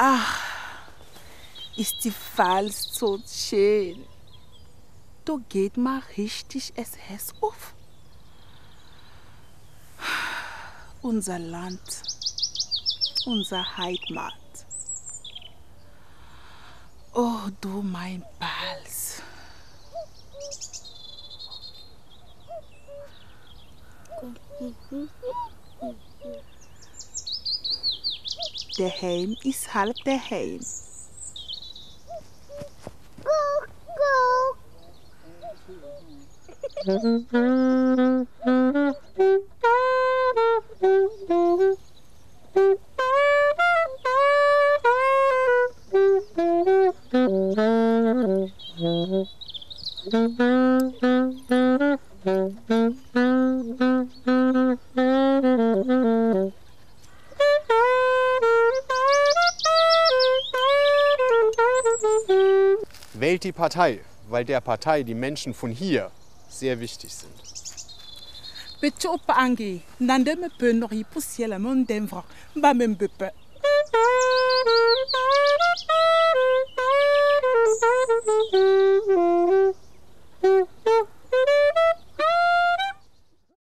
Ach, ist die Pfalz so schön. Da geht mal richtig das Herz auf. Unser Land, unser Heimat. Oh, du mein Pfalz. Der Heim ist halb der Heim. Wählt die Partei, weil der Partei die Menschen von hier sehr wichtig sind. Bechopa angi, nande me pe nori pusiela mon denvra, ba membepe.